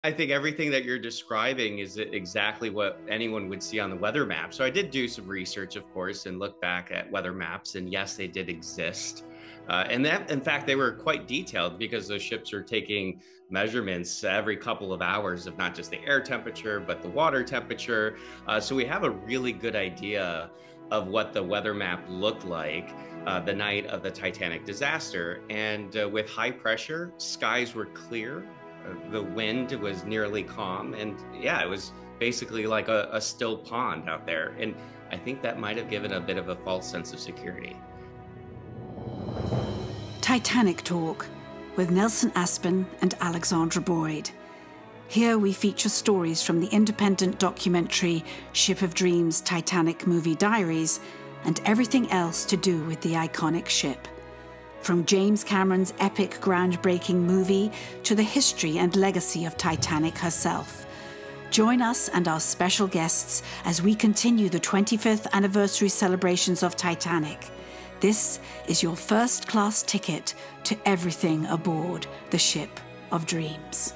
I think everything that you're describing is exactly what anyone would see on the weather map. So I did do some research, of course, and look back at weather maps, and yes, they did exist. And that, in fact, they were quite detailed because those ships are taking measurements every couple of hours of not just the air temperature, but the water temperature. So we have a really good idea of what the weather map looked like the night of the Titanic disaster. And with high pressure, skies were clear, the wind was nearly calm, and yeah, it was basically like a still pond out there. And I think that might have given a bit of a false sense of security. Titanic Talk with Nelson Aspin and Alexandra Boyd. Here we feature stories from the independent documentary Ship of Dreams, Titanic Movie Diaries, and everything else to do with the iconic ship. From James Cameron's epic groundbreaking movie to the history and legacy of Titanic herself. Join us and our special guests as we continue the 25th anniversary celebrations of Titanic. This is your first-class ticket to everything aboard the Ship of Dreams.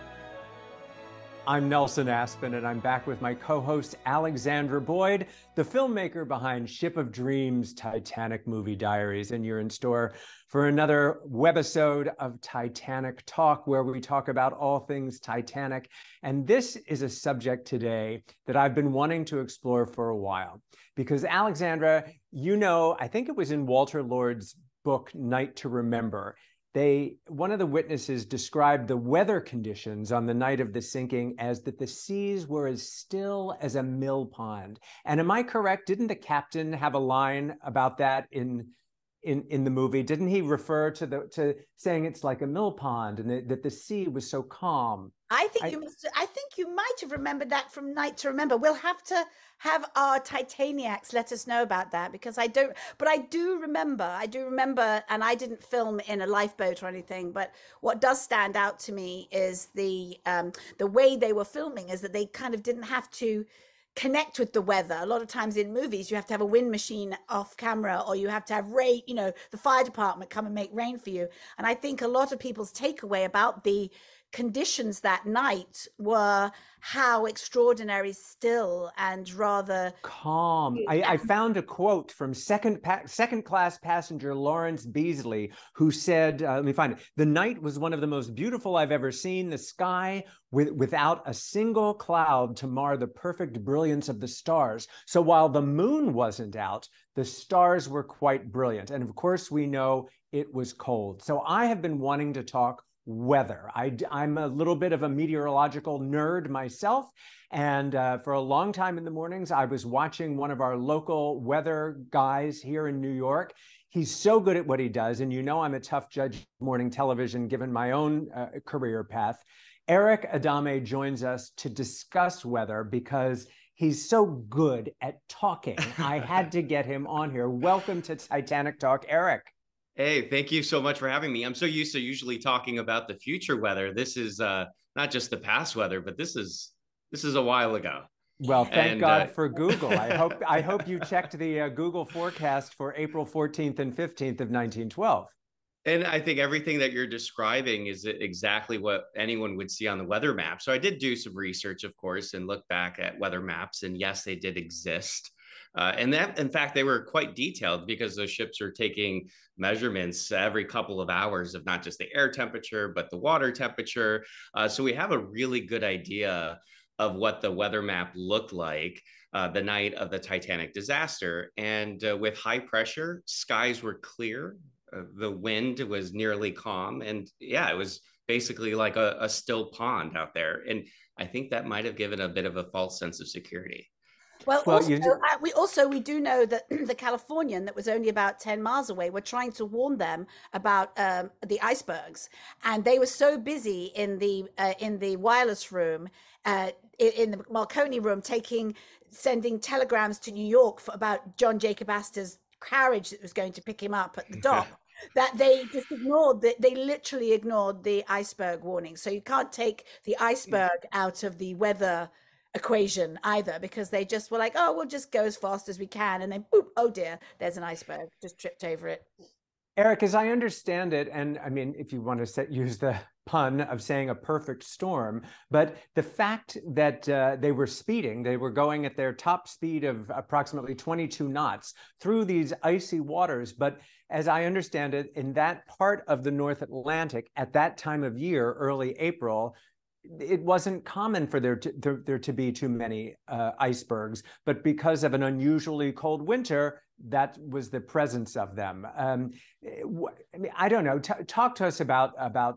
I'm Nelson Aspin, and I'm back with my co-host Alexandra Boyd, the filmmaker behind Ship of Dreams, Titanic Movie Diaries. And you're in store for another webisode of Titanic Talk, where we talk about all things Titanic. And this is a subject today that I've been wanting to explore for a while. Because Alexandra, you know, I think it was in Walter Lord's book, Night to Remember, one of the witnesses described the weather conditions on the night of the sinking as that the seas were as still as a mill pond. And am I correct? Didn't the captain have a line about that in the movie? Didn't he refer to saying it's like a mill pond and that the sea was so calm? I think you might have remembered that from Night to Remember. We'll have to have our Titaniacs let us know about that, because I don't, but I do remember, and I didn't film in a lifeboat or anything, but what does stand out to me is the way they were filming is that they kind of didn't have to connect with the weather. A lot of times in movies, you have to have a wind machine off camera, or you have to have rain, the fire department come and make rain for you. And I think a lot of people's takeaway about the conditions that night were how extraordinary still and rather calm. I found a quote from second class passenger Lawrence Beasley, who said, let me find it, "The night was one of the most beautiful I've ever seen. The sky without a single cloud to mar the perfect brilliance of the stars. So while the moon wasn't out, the stars were quite brilliant. And of course, we know it was cold." So I have been wanting to talk weather. I'm a little bit of a meteorological nerd myself, and for a long time in the mornings, I was watching one of our local weather guys here in New York. He's so good at what he does, and you know I'm a tough judge of morning television given my own career path. Erick Adame joins us to discuss weather because he's so good at talking. I had to get him on here. Welcome to Titanic Talk, Erick. Hey, thank you so much for having me. I'm so used to usually talking about the future weather. This is not just the past weather, but this is a while ago. Well, thank God for Google. I hope you checked the Google forecast for April 14th and 15th of 1912. And I think everything that you're describing is exactly what anyone would see on the weather map. So I did do some research, of course, and look back at weather maps, and yes, they did exist. And that, in fact, they were quite detailed because those ships are taking measurements every couple of hours of not just the air temperature, but the water temperature. So we have a really good idea of what the weather map looked like the night of the Titanic disaster. And with high pressure, skies were clear. The wind was nearly calm. And yeah, it was basically like a still pond out there. And I think that might have given a bit of a false sense of security. Well, we do know that the Californian that was only about 10 miles away were trying to warn them about the icebergs, and they were so busy in the wireless room, in the Marconi room, sending telegrams to New York about John Jacob Astor's carriage that was going to pick him up at the dock. That they just they literally ignored the iceberg warning. So you can't take the iceberg out of the weather equation either, because they just were like, oh, we'll just go as fast as we can, and then boop, oh dear, there's an iceberg, just tripped over it. Erick, as I understand it, and I mean, if you want to use the pun of saying a perfect storm, but the fact that they were speeding, they were going at their top speed of approximately 22 knots through these icy waters. But as I understand it, in that part of the North Atlantic at that time of year, early April, it wasn't common for there to be too many icebergs, but because of an unusually cold winter, that was the presence of them. I mean, I don't know. Talk to us about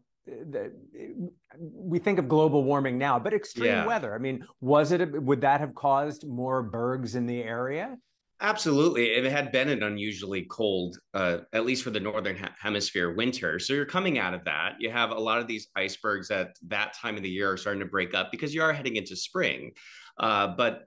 we think of global warming now, but extreme weather. I mean, would that have caused more bergs in the area? Absolutely. It had been an unusually cold, at least for the northern hemisphere winter. So you're coming out of that. You have a lot of these icebergs at that time of the year are starting to break up because you are heading into spring. But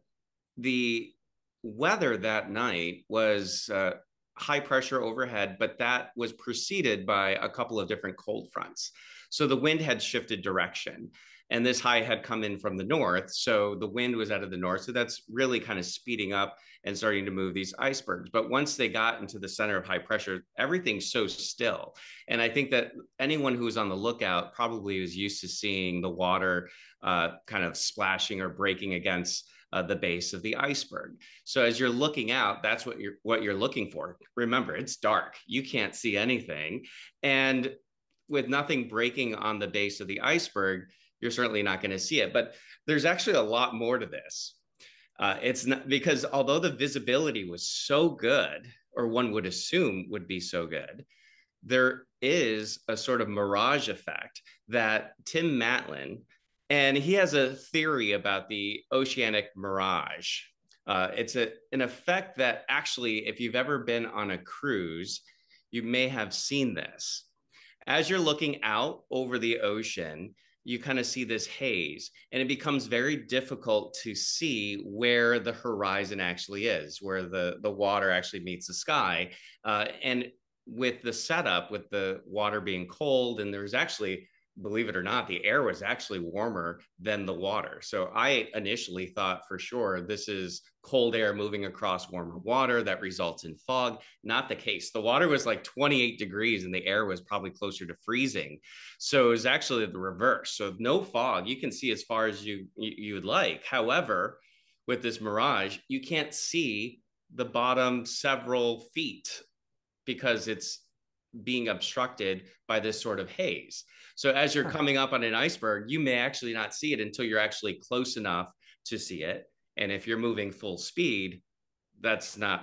the weather that night was high pressure overhead, but that was preceded by a couple of different cold fronts. So the wind had shifted direction. And this high had come in from the north. So the wind was out of the north. So that's really kind of speeding up and starting to move these icebergs. But once they got into the center of high pressure, everything's so still. And I think that anyone who was on the lookout probably was used to seeing the water kind of splashing or breaking against the base of the iceberg. So as you're looking out, that's what you're looking for. Remember, it's dark. You can't see anything. And with nothing breaking on the base of the iceberg, you're certainly not going to see it. But there's actually a lot more to this. It's not because although the visibility was so good, or one would assume would be so good, there is a sort of mirage effect that Tim Matlin, and he has a theory about the oceanic mirage. It's an effect that actually, if you've ever been on a cruise, you may have seen this. As you're looking out over the ocean, you kind of see this haze, and it becomes very difficult to see where the horizon actually is, where the water actually meets the sky. And with the setup, with the water being cold, and there's actually, believe it or not, the air was actually warmer than the water. So I initially thought for sure this is cold air moving across warmer water that results in fog. Not the case. The water was like 28 degrees and the air was probably closer to freezing. So it was actually the reverse. So no fog. You can see as far as you would like. However, with this mirage, you can't see the bottom several feet because it's being obstructed by this sort of haze. So as you're coming up on an iceberg, you may actually not see it until you're actually close enough to see it. And if you're moving full speed, that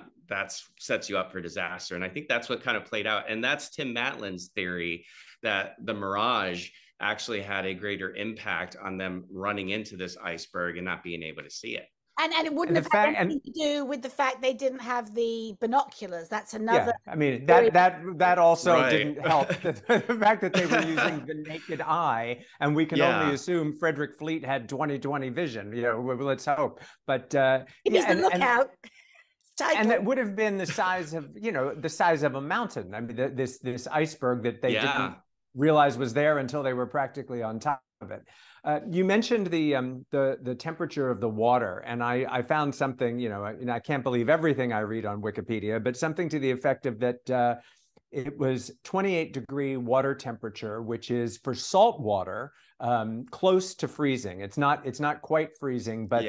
sets you up for disaster. And I think that's what kind of played out. And that's Tim Matlin's theory that the mirage actually had a greater impact on them running into this iceberg and not being able to see it. And it wouldn't have had anything to do with the fact they didn't have the binoculars. That's another. Yeah, I mean that also didn't help. The fact that they were using the naked eye, and we can only assume Frederick Fleet had 20/20 vision. You know, let's hope. But he's the lookout. And that would have been the size of a mountain. I mean, this iceberg that they didn't realize was there until they were practically on top of it. You mentioned the temperature of the water, and I found something, and I can't believe everything I read on Wikipedia, but something to the effect of that it was 28-degree water temperature, which is for salt water close to freezing. It's not quite freezing, but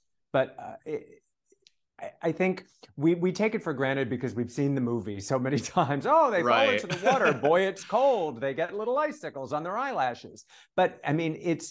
I think we take it for granted because we've seen the movie so many times. Oh, they fall into the water. Boy, it's cold. They get little icicles on their eyelashes. But I mean, it's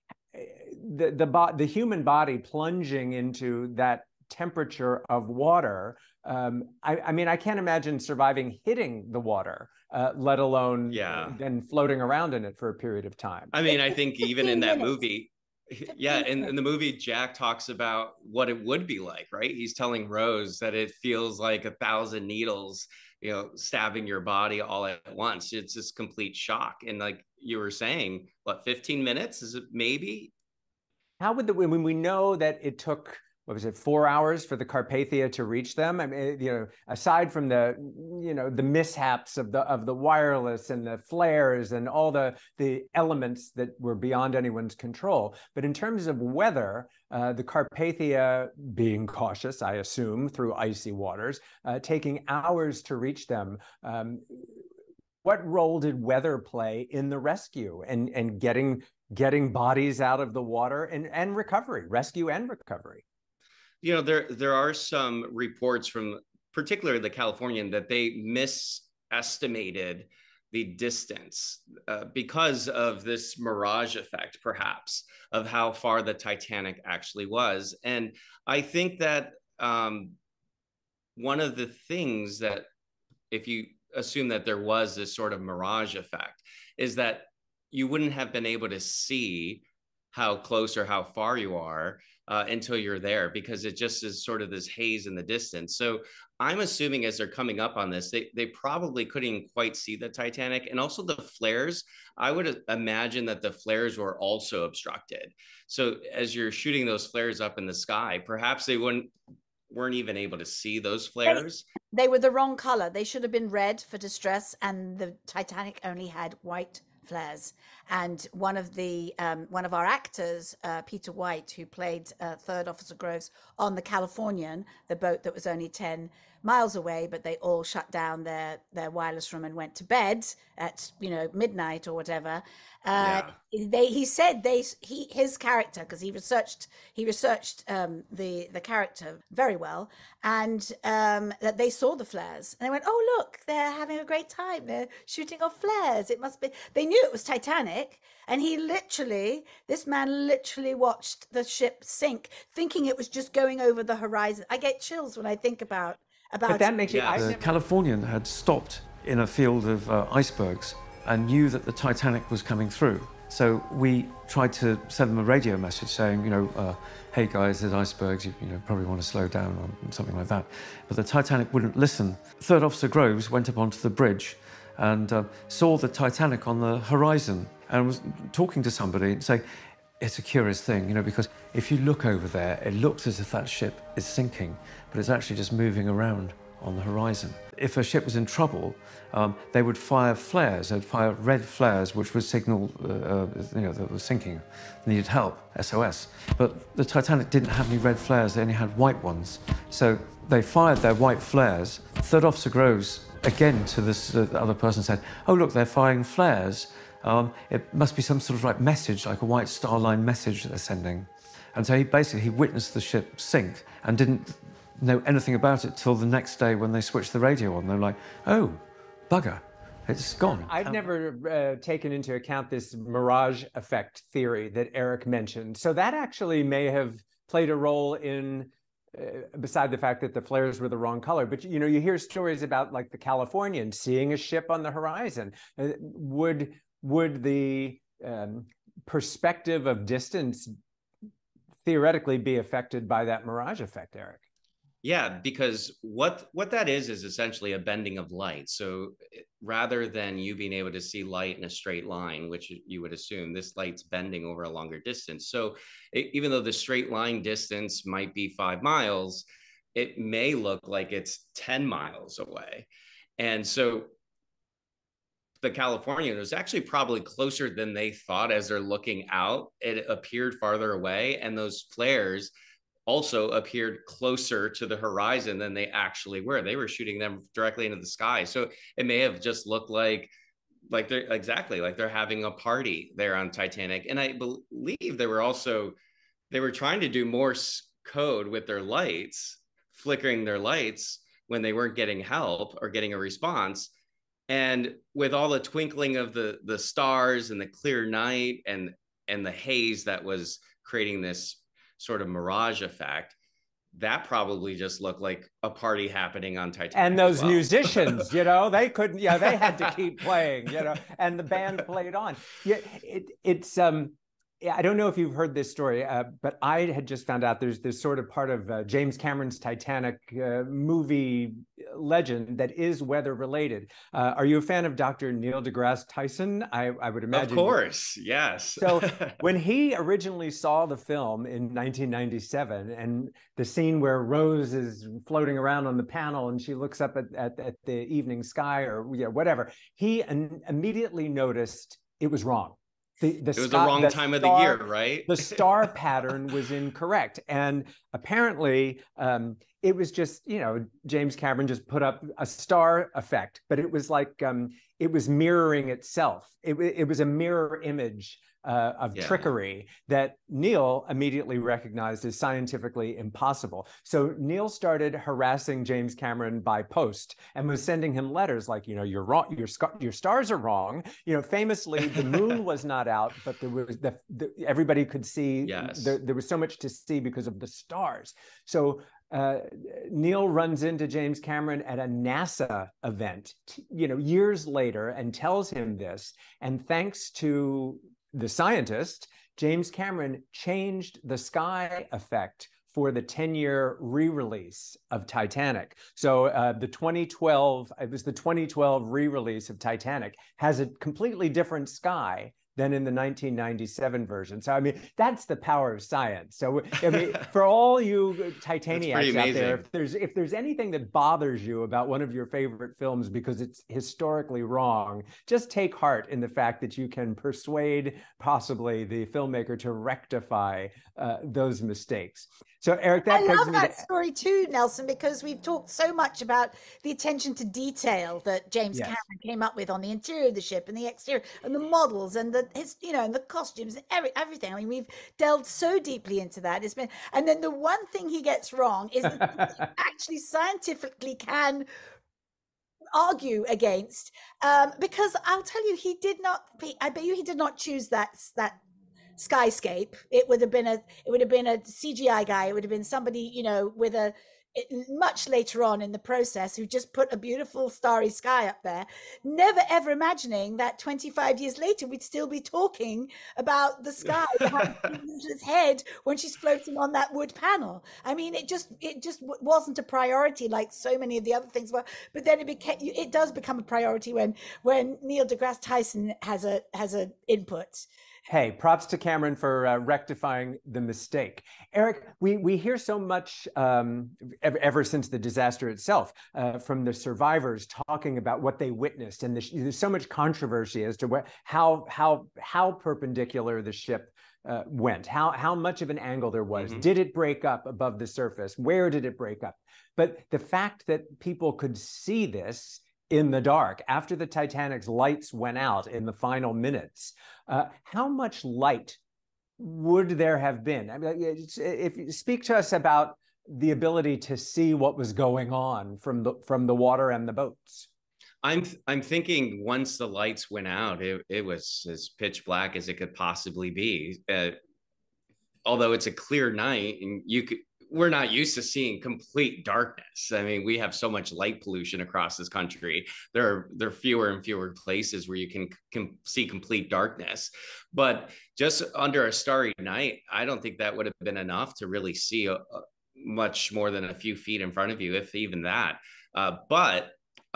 the human body plunging into that temperature of water. I mean, I can't imagine surviving hitting the water, let alone then floating around in it for a period of time. I mean, I think even in that movie, in the movie, Jack talks about what it would be like, right? He's telling Rose that it feels like 1,000 needles, stabbing your body all at once. It's this complete shock. And like you were saying, what, 15 minutes? Is it maybe? How would when we know that it took, what was it, 4 hours for the Carpathia to reach them? I mean, aside from the mishaps of the wireless and the flares and all the elements that were beyond anyone's control, but in terms of weather, the Carpathia, being cautious, I assume, through icy waters, taking hours to reach them. what role did weather play in the rescue and getting bodies out of the water and recovery, rescue and recovery? You know, there are some reports from particularly the Californian that they misestimated the distance because of this mirage effect, perhaps, of how far the Titanic actually was. And I think that one of the things that, if you assume that there was this sort of mirage effect, is that you wouldn't have been able to see how close or how far you are until you're there, because it just is sort of this haze in the distance. So I'm assuming as they're coming up on this, they probably couldn't quite see the Titanic. And also the flares, I would imagine that the flares were also obstructed. So as you're shooting those flares up in the sky, perhaps they weren't even able to see those flares. They were the wrong color. They should have been red for distress, and the Titanic only had white flares. And one of our actors, Peter White, who played Third Officer Groves on the Californian, the boat that was only 10 miles away, but they all shut down their wireless room and went to bed at midnight or whatever. He said his character, because he researched the character very well, and that they saw the flares and they went, oh look, they're having a great time, they're shooting off flares, it must be, they knew it was Titanic. And this man literally watched the ship sink, thinking it was just going over the horizon. I get chills when I think about but that makes The Californian had stopped in a field of icebergs and knew that the Titanic was coming through. So we tried to send them a radio message saying, hey guys, there's icebergs, you probably want to slow down or something like that. But the Titanic wouldn't listen. Third Officer Groves went up onto the bridge and saw the Titanic on the horizon and was talking to somebody and saying, it's a curious thing, because if you look over there, it looks as if that ship is sinking, but it's actually just moving around on the horizon. If a ship was in trouble, they would fire flares. They'd fire red flares, which would signal, that it was sinking, needed help, SOS. But the Titanic didn't have any red flares. They only had white ones. So they fired their white flares. Third Officer Groves, again to this other person, said, oh, look, they're firing flares. It must be some sort of message, like a white star line message that they're sending. And so he witnessed the ship sink and didn't know anything about it till the next day when they switched the radio on. They're like, oh, bugger, it's gone. I've never taken into account this mirage effect theory that Erick mentioned. So that actually may have played a role in, beside the fact that the flares were the wrong color. But you hear stories about the Californian seeing a ship on the horizon. Would the perspective of distance theoretically be affected by that mirage effect, Erick? Yeah, because what that is essentially a bending of light. So rather than you being able to see light in a straight line, which you would assume, this light's bending over a longer distance. So even though the straight line distance might be 5 miles, it may look like it's 10 miles away. And so the Californian was actually probably closer than they thought as they're looking out. It appeared farther away, and those flares also appeared closer to the horizon than they actually were. They were shooting them directly into the sky. So it may have just looked like they're having a party there on Titanic. And I believe they were trying to do Morse code with their lights, flickering their lights when they weren't getting help or getting a response. And with all the twinkling of the stars and the clear night and the haze that was creating this sort of mirage effect, that probably just looked like a party happening on Titanic. And those musicians, they couldn't, they had to keep playing, and the band played on. Yeah, it's I don't know if you've heard this story, but I had just found out there's this sort of part of James Cameron's Titanic movie legend that is weather related. Are you a fan of Dr. Neil deGrasse Tyson? I would imagine. Of course, yes. So when he originally saw the film in 1997, and the scene where Rose is floating around on the panel and she looks up at the evening sky or whatever, he immediately noticed it was wrong. It was the wrong time of the year, right? The star pattern was incorrect. And apparently it was just, James Cameron just put up a star effect, but it was like, it was mirroring itself. It was a mirror image of trickery that Neil immediately recognized as scientifically impossible. So Neil started harassing James Cameron by post and was sending him letters like, you're wrong, your stars are wrong. Famously, the moon was not out, but there was everybody could see. Yes. There was so much to see because of the stars. So Neil runs into James Cameron at a NASA event, years later, and tells him this. And thanks to the scientist, James Cameron changed the sky effect for the 10-year re-release of Titanic. So the 2012 re-release of Titanic has a completely different sky than in the 1997 version. So, I mean, that's the power of science. So, I mean, for all you Titaniacs out there, if there's anything that bothers you about one of your favorite films because it's historically wrong, just take heart in the fact that you can persuade possibly the filmmaker to rectify those mistakes. So, Eric, I love that story too, Nelson, because we've talked so much about the attention to detail that James Cameron came up with on the interior of the ship and the exterior and the models and and the costumes and everything. I mean, we've delved so deeply into that. And then the one thing he gets wrong is that he actually scientifically can argue against, because I'll tell you, I bet you he did not choose that skyscape. It would have been a CGI guy. It would have been somebody, with much later on in the process, who just put a beautiful starry sky up there, never ever imagining that 25 years later we'd still be talking about the sky behind his head when she's floating on that wood panel. I mean, it just wasn't a priority like so many of the other things were. But then it does become a priority when Neil deGrasse Tyson has a input. Hey, props to Cameron for rectifying the mistake. Eric, we hear so much ever since the disaster itself from the survivors talking about what they witnessed, and there's so much controversy as to how perpendicular the ship went, how much of an angle there was. Mm-hmm. Did it break up above the surface? Where did it break up? But the fact that people could see this in the dark after the Titanic's lights went out in the final minutes, how much light would there have been? I mean, if you speak to us about the ability to see what was going on from the water and the boats. I'm thinking once the lights went out, it was as pitch black as it could possibly be. Although it's a clear night, and we're not used to seeing complete darkness. I mean, we have so much light pollution across this country. There are fewer and fewer places where you can see complete darkness. But just under a starry night, I don't think that would have been enough to really see much more than a few feet in front of you, if even that. But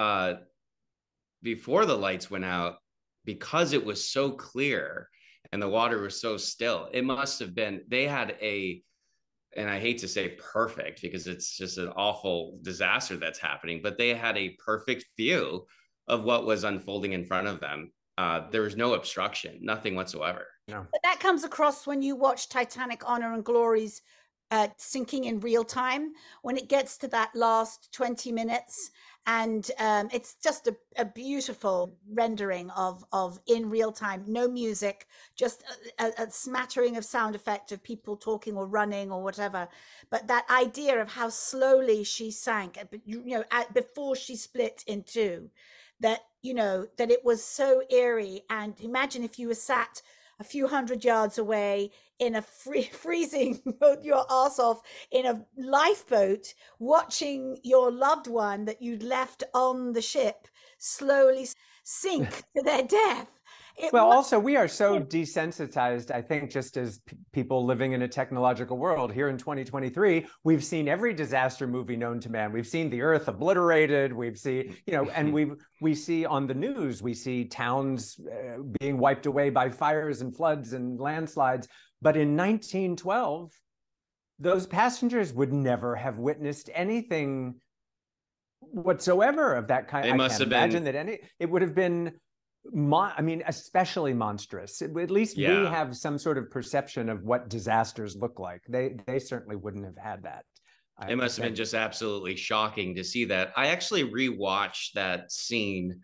before the lights went out, because it was so clear and the water was so still, it must have been, they had and I hate to say perfect because it's just an awful disaster that's happening, but they had a perfect view of what was unfolding in front of them. There was no obstruction, nothing whatsoever. No. But that comes across when you watch Titanic Honor and Glory's sinking in real time, when it gets to that last 20 minutes. And it's just a beautiful rendering of in real time, no music, just a smattering of sound effect of people talking or running or whatever. But that idea of how slowly she sank, before she split in two, that it was so eerie. And imagine if you were sat a few hundred yards away in a freezing your ass off in a lifeboat, watching your loved one that you'd left on the ship slowly sink to their death. Also, we are so desensitized, I think, just as people living in a technological world here in 2023, we've seen every disaster movie known to man. We've seen the earth obliterated. We've seen, and we see on the news, we see towns being wiped away by fires and floods and landslides. But in 1912, those passengers would never have witnessed anything whatsoever of that kind. It must have imagine that it would have been, especially monstrous. At least we have some sort of perception of what disasters look like. They certainly wouldn't have had that. It must have been just absolutely shocking to see that. I actually rewatched that scene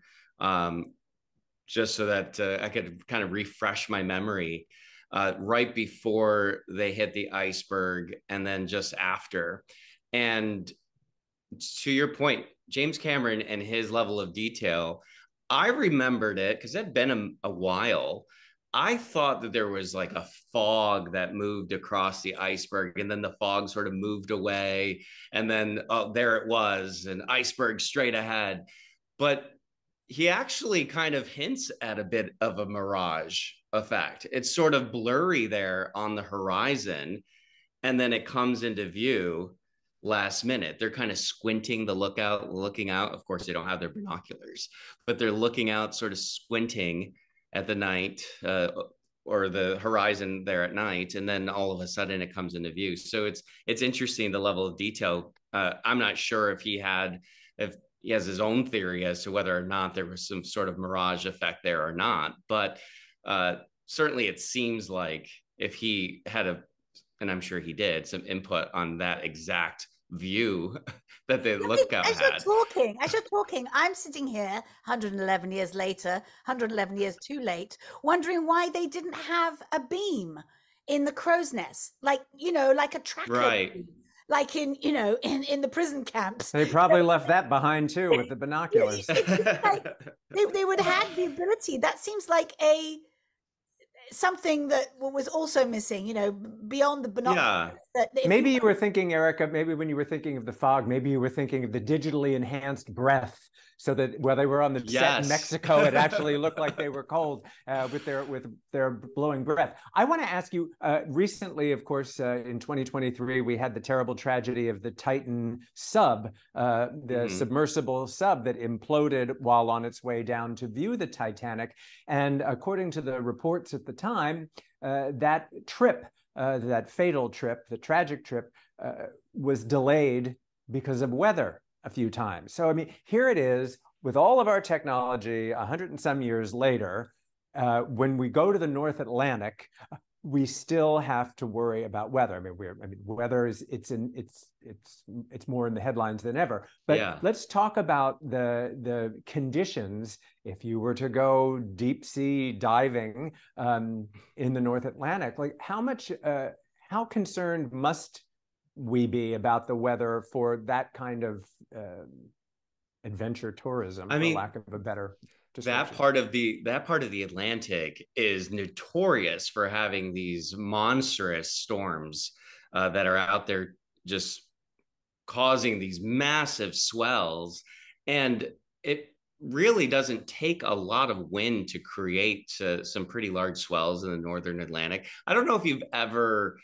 just so that I could kind of refresh my memory right before they hit the iceberg and then just after. And to your point, James Cameron and his level of detail, I remembered it because it had been a while. I thought that there was like a fog that moved across the iceberg, and then the fog sort of moved away, and then oh, there it was, an iceberg straight ahead. But he actually kind of hints at a bit of a mirage effect. It's sort of blurry there on the horizon, and then it comes into view last minute. They're kind of squinting the looking out. Of course, they don't have their binoculars, but they're looking out, sort of squinting at the night or the horizon there at night, and then all of a sudden it comes into view. So it's interesting, the level of detail. I'm not sure if he has his own theory as to whether or not there was some sort of mirage effect there or not, but certainly it seems like if he had and I'm sure he did, some input on that exact view that the lookout had. As you're talking, I'm sitting here 111 years later, 111 years too late, wondering why they didn't have a beam in the crow's nest, like a tracker. Right. Beam. Like in the prison camps. They probably left that behind too with the binoculars. Like they would have the ability. That seems like something that was also missing, beyond the binoculars. Yeah. Maybe you were thinking, Erica, maybe when you were thinking of the fog, maybe you were thinking of the digitally enhanced breath, so that while they were on the set in Mexico, it actually looked like they were cold with their blowing breath. I want to ask you, recently, of course, in 2023, we had the terrible tragedy of the Titan sub, the submersible sub that imploded while on its way down to view the Titanic. And according to the reports at the time, that trip, that fatal trip, the tragic trip, was delayed because of weather a few times. So, I mean, here it is with all of our technology 100 and some years later, when we go to the North Atlantic, we still have to worry about weather. I mean, weather is it's more in the headlines than ever. But let's talk about the conditions if you were to go deep sea diving in the North Atlantic. Like how concerned must we be about the weather for that kind of adventure tourism, for lack of a better description? That part of the Atlantic is notorious for having these monstrous storms that are out there just causing these massive swells, and it really doesn't take a lot of wind to create some pretty large swells in the Northern Atlantic. I don't know if you've ever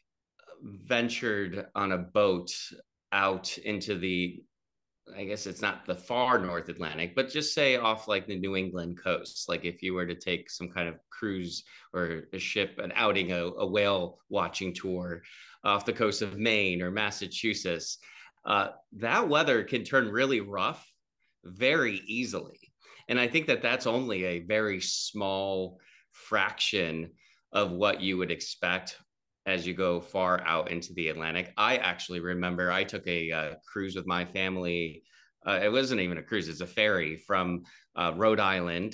ventured on a boat out into I guess it's not the far North Atlantic, but just say off like the New England coast. Like if you were to take some kind of cruise or a ship, an outing, a whale watching tour off the coast of Maine or Massachusetts, that weather can turn really rough very easily. And I think that that's only a very small fraction of what you would expect as you go far out into the Atlantic. I actually remember I took a cruise with my family. It wasn't even a cruise, it's a ferry from Rhode Island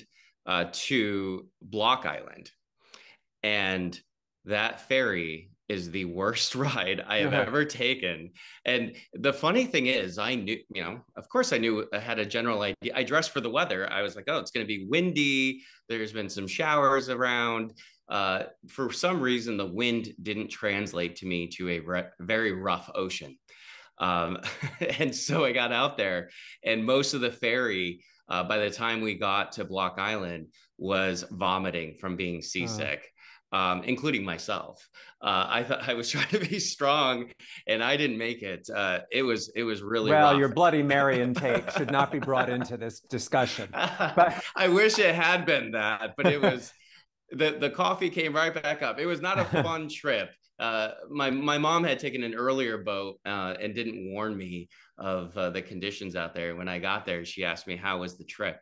to Block Island. And that ferry is the worst ride I have ever taken. And the funny thing is, I knew, of course I knew, I had a general idea. I dressed for the weather. I was like, oh, it's going to be windy. There's been some showers around. For some reason, the wind didn't translate to me to a very rough ocean. And so I got out there, and most of the ferry, by the time we got to Block Island, was vomiting from being seasick. Including myself. I thought I was trying to be strong, and I didn't make it. It was really rough. Your Bloody Mary intake should not be brought into this discussion. But I wish it had been that, but it was. The coffee came right back up. It was not a fun trip. My mom had taken an earlier boat and didn't warn me of the conditions out there. When I got there, she asked me, how was the trip?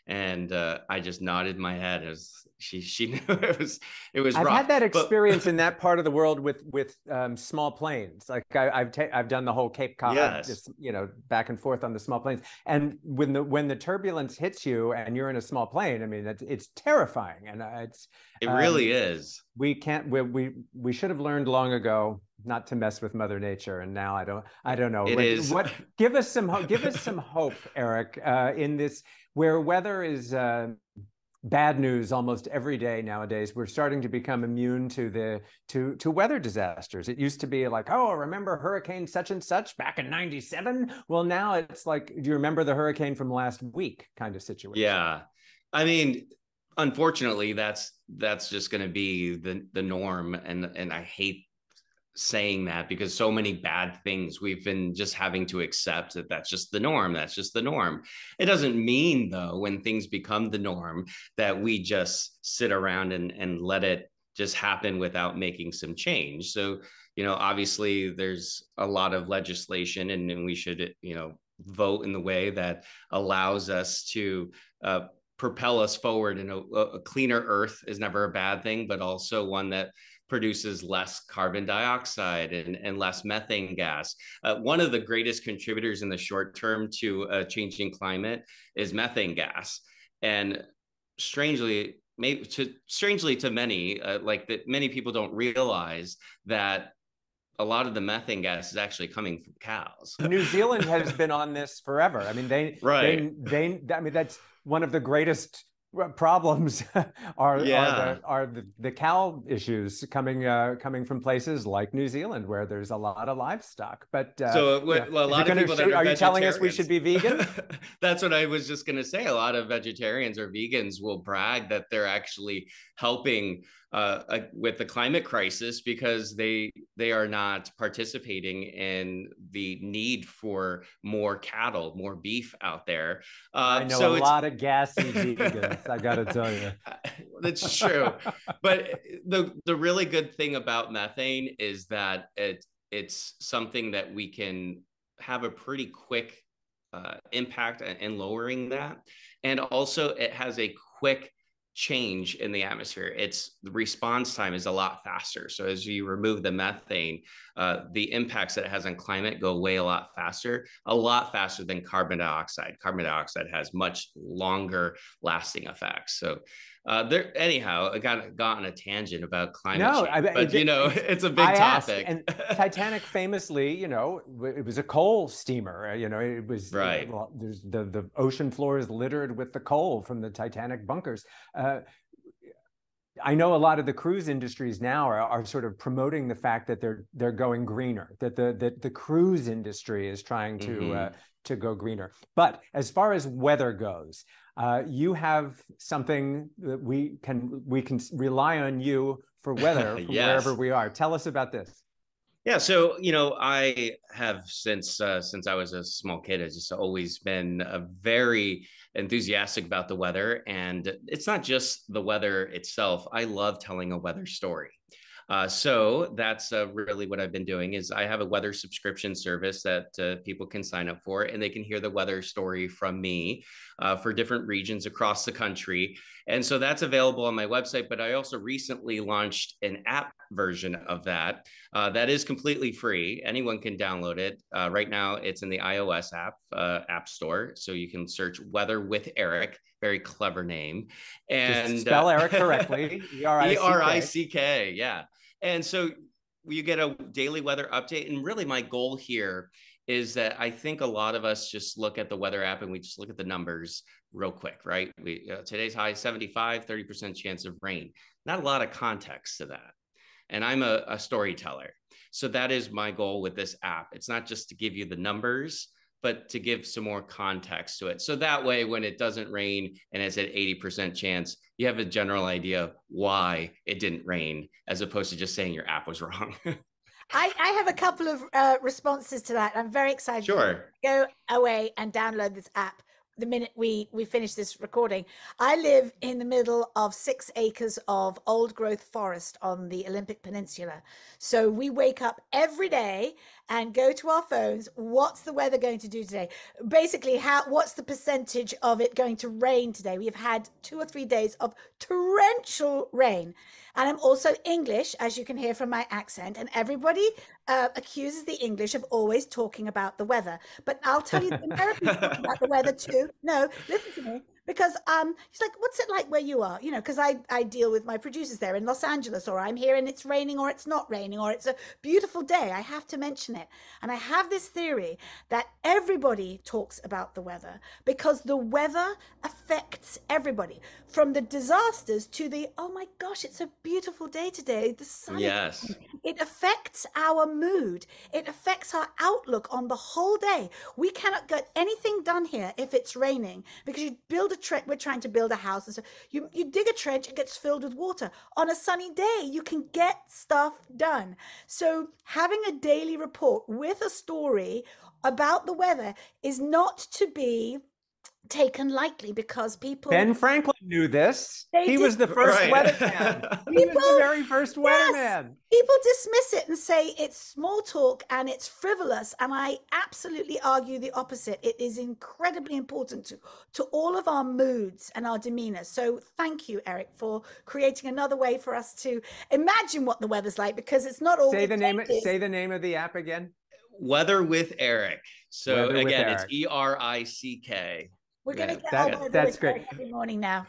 And I just nodded my head as she knew it was I've rough. had that But experience in that part of the world with small planes. Like I've done the whole Cape Cod, yes, just, you know, back and forth on the small planes. And when the turbulence hits you and you're in a small plane, I mean, it's terrifying, and it really is. We can't. We should have learned long ago not to mess with Mother Nature, and now I don't know. It is. What give us some hope, Erick, in this where weather is bad news almost every day nowadays. We're starting to become immune to weather disasters. It used to be like, oh, remember Hurricane such and such back in '97? Well, now it's like, do you remember the hurricane from last week kind of situation? Yeah, I mean, unfortunately, that's just going to be the norm, and I hate saying that because so many bad things we've been just having to accept that that's just the norm. That's just the norm. It doesn't mean, though, when things become the norm, that we just sit around and let it just happen without making some change. So, you know, obviously there's a lot of legislation, and we should, you know, vote in the way that allows us to propel us forward. And a cleaner earth is never a bad thing, but also one that produces less carbon dioxide and less methane gas. One of the greatest contributors in the short term to a changing climate is methane gas. And strangely to many, like that many people don't realize that a lot of the methane gas is actually coming from cows. New Zealand has been on this forever. I mean, right. I mean, that's one of the greatest problems are the cow issues coming from places like New Zealand, where there's a lot of livestock. But so you know, a lot of people that are you telling us we should be vegan? That's what I was just going to say. A lot of vegetarians or vegans will brag that they're actually helping with the climate crisis because they are not participating in the need for more cattle, more beef out there. I know a lot of gassy vegans, I gotta tell you. That's true. But the really good thing about methane is that it's something that we can have a pretty quick impact in lowering that. And also it has a quick change in the atmosphere. The response time is a lot faster. So as you remove the methane, the impacts that it has on climate go away a lot faster than carbon dioxide. Carbon dioxide has much longer lasting effects. So anyhow, I got on a tangent about climate change, but it's a big topic. And Titanic famously, you know, it was a coal steamer. You know, it was right. Well, there's the ocean floor is littered with the coal from the Titanic bunkers. I know a lot of the cruise industries now are sort of promoting the fact that they're going greener. That the cruise industry is trying to go greener. But as far as weather goes, you have something that we can rely on you for weather from yes. wherever we are. Tell us about this. Yeah, so I have since I was a small kid, I've just always been very enthusiastic about the weather, and it's not just the weather itself. I love telling a weather story. So that's really what I've been doing. Is I have a weather subscription service that people can sign up for, and they can hear the weather story from me for different regions across the country. And so that's available on my website. But I also recently launched an app version of that that is completely free. Anyone can download it. Right now, it's in the iOS app store. So you can search Weather with Erick. Very clever name. And just spell Erick correctly. E-R-I-C-K. Yeah. And so you get a daily weather update. And really my goal here is that I think a lot of us just look at the weather app and we just look at the numbers real quick, right? Today's high 75, 30% chance of rain. Not a lot of context to that. And I'm a storyteller. So that is my goal with this app. It's not just to give you the numbers, but to give some more context to it. So that way, when it doesn't rain and it's at 80% chance, you have a general idea why it didn't rain, as opposed to just saying your app was wrong. I have a couple of responses to that. I'm very excited. Sure. To go away and download this app. the minute we finish this recording. I live in the middle of 6 acres of old growth forest on the Olympic Peninsula. So we wake up every day and go to our phones. What's the weather going to do today? Basically, what's the percentage of it going to rain today? We've had 2 or 3 days of torrential rain. And I'm also English, as you can hear from my accent. And everybody accuses the English of always talking about the weather. But I'll tell you, the Americans talk about the weather too. No, listen to me. Because he's like, what's it like where you are? You know, because I deal with my producers there in Los Angeles, or I'm here and it's raining, or it's not raining, or it's a beautiful day. I have to mention it. And I have this theory that everybody talks about the weather because the weather affects everybody, from the disasters to the, oh my gosh, it's a beautiful day today. The sun. Yes. It affects our mood. It affects our outlook on the whole day. We cannot get anything done here if it's raining, because you build a trench. We're trying to build a house, and so you dig a trench, it gets filled with water. On a sunny day, you can get stuff done. So having a daily report with a story about the weather is not to be taken lightly, because people. Ben Franklin knew this. He was the first weatherman. He was the very first weatherman. People dismiss it and say it's small talk and it's frivolous, and I absolutely argue the opposite. It is incredibly important to all of our moods and our demeanor. So thank you, Eric, for creating another way for us to imagine what the weather's like, because it's not all. Say the name of the app again. Weather with Eric. So Weather again, Eric. It's ERICK. We're going to get that's great. Every morning now.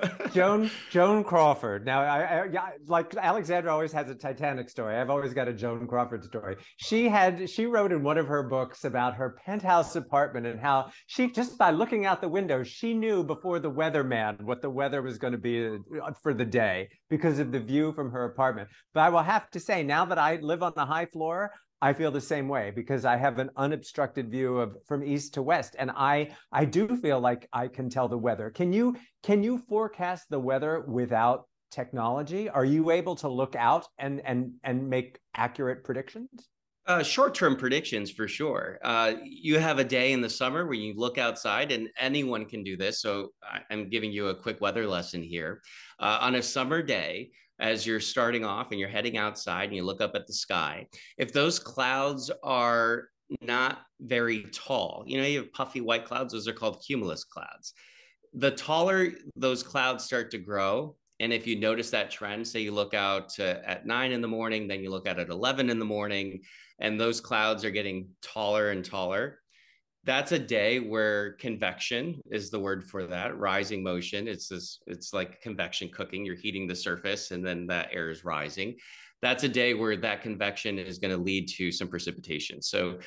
Joan Crawford. Now, I like Alexandra always has a Titanic story. I've always got a Joan Crawford story. She wrote in one of her books about her penthouse apartment and how she, just by looking out the window, she knew before the weatherman what the weather was going to be for the day because of the view from her apartment. But I will have to say, now that I live on the high floor, I feel the same way, because I have an unobstructed view of from east to west, and I do feel like I can tell the weather. Can you forecast the weather without technology? Are you able to look out and make accurate predictions? Short-term predictions for sure. You have a day in the summer where you look outside, and anyone can do this. So I'm giving you a quick weather lesson here. On a summer day, as you're starting off and you're heading outside and you look up at the sky, if those clouds are not very tall, you know, you have puffy white clouds, those are called cumulus clouds. The taller those clouds start to grow, and if you notice that trend, say you look out at 9 in the morning, then you look out at 11 in the morning, and those clouds are getting taller and taller, that's a day where convection is the word for that, rising motion. It's like convection cooking. You're heating the surface and then that air is rising. That's a day where that convection is going to lead to some precipitation. So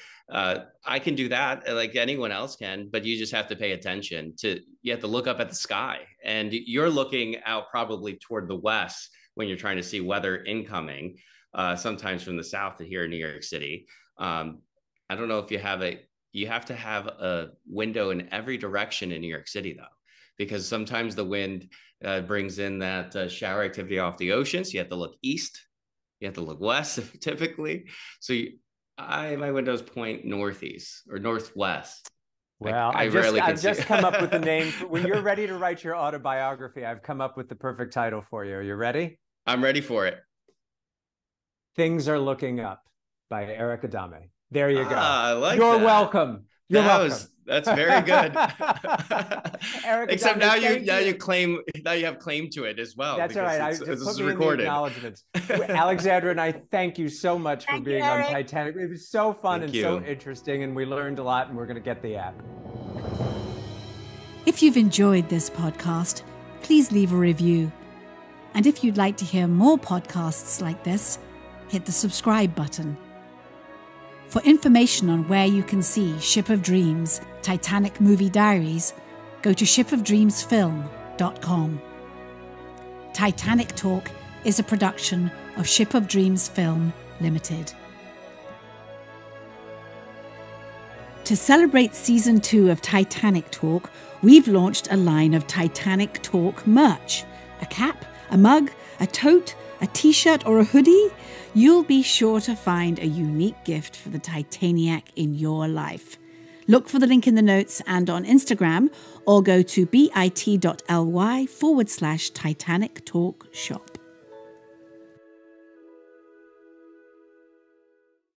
I can do that like anyone else can, but you just have to pay attention you have to look up at the sky, and you're looking out probably toward the west when you're trying to see weather incoming, sometimes from the south to here in New York City. I don't know if you have to have a window in every direction in New York City, though, because sometimes the wind brings in that shower activity off the ocean. So you have to look east, you have to look west typically. So my windows point northeast or northwest. Well, I've just come up with the name. When you're ready to write your autobiography, I've come up with the perfect title for you. Are you ready? I'm ready for it. Things Are Looking Up by Erick Adame. There you go. I like You're that. welcome. You're welcome. That's very good. Erick Except Adame, now you have claim to it as well. That's all right. This is me recorded. In the acknowledgements. Alexandra and I thank you so much for being on Titanic. It was so fun and so interesting, and we learned a lot, and we're going to get the app. If you've enjoyed this podcast, please leave a review. And if you'd like to hear more podcasts like this, hit the subscribe button. For information on where you can see Ship of Dreams, Titanic Movie Diaries, go to shipofdreamsfilm.com. Titanic Talk is a production of Ship of Dreams Film Limited. To celebrate Season 2 of Titanic Talk, we've launched a line of Titanic Talk merch. A cap, a mug, a tote, a t-shirt or a hoodie. You'll be sure to find a unique gift for the Titaniac in your life. Look for the link in the notes and on Instagram, or go to bit.ly/Titanic Talk Shop.